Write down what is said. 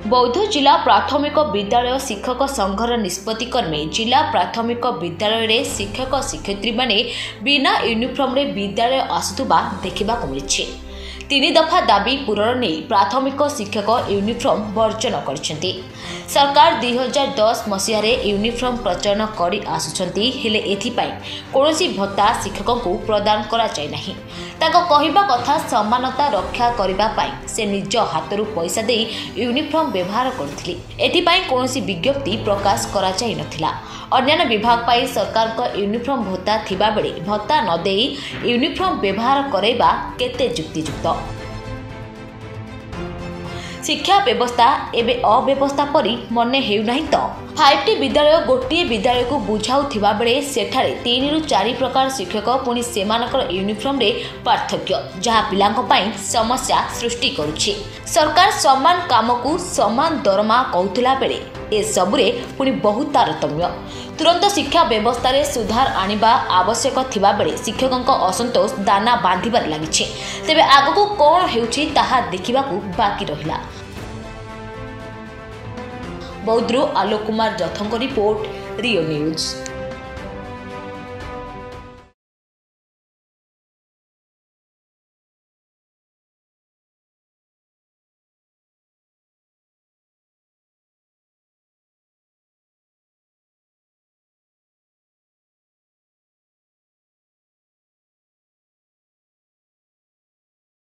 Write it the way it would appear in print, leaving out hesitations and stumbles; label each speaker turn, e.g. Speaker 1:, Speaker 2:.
Speaker 1: बौद्ध जिला प्राथमिक विद्यालय शिक्षक संघर निष्पत्ति क्रमे जिला प्राथमिक विद्यालय रे शिक्षक शिक्षयित्री माने बिना यूनिफॉर्म रे विद्यालय आसुवा देखा मिली। 3 दफा दाबी पूरण नहीं प्राथमिक शिक्षक यूनिफॉर्म वर्जन कर सरकार 2010 मसीह यूनिफॉर्म प्रचलन कर आसुंच कौन भत्ता शिक्षकों को प्रदान करा जाय नहीं। कहवा कथा समानता रक्षा करने से निज हाथरू पैसा दे यूनिफॉर्म व्यवहार करथिले। कौन विज्ञप्ति प्रकाश करा जाय नथिला। अन्य विभाग पाई सरकार को यूनिफॉर्म भत्ता थिबा बेले भत्ता न दे यूनिफॉर्म व्यवहार करैबा केते युक्तियुक्त। शिक्षा व्यवस्था एवं अव्यवस्था परी मने हेउनाही तो 5टी विद्यालय गोटे विद्यालय को बुझाउथिबा बेले सेठारे 3 ରୁ 4 प्रकार शिक्षक पुणी सेमानकर यूनिफॉर्म रे पार्थक्य जहाँ पिलांको पाई समस्या सृष्टि करुछि। सरकार समान काम को समान दरमा कहूला बेले ए सबुरे पुणी बहुत तारतम्य। तुरंत शिक्षा व्यवस्था रे सुधार आनिबा आवश्यक थिबा बेले शिक्षकों असंतोष दाना बांधिबार लागिछि। तेबे आगको कोन हेउछि ताहा देखिबाकू बाकी रहिला। बौद्धरू Alok Kumar Jathang report, Rio news.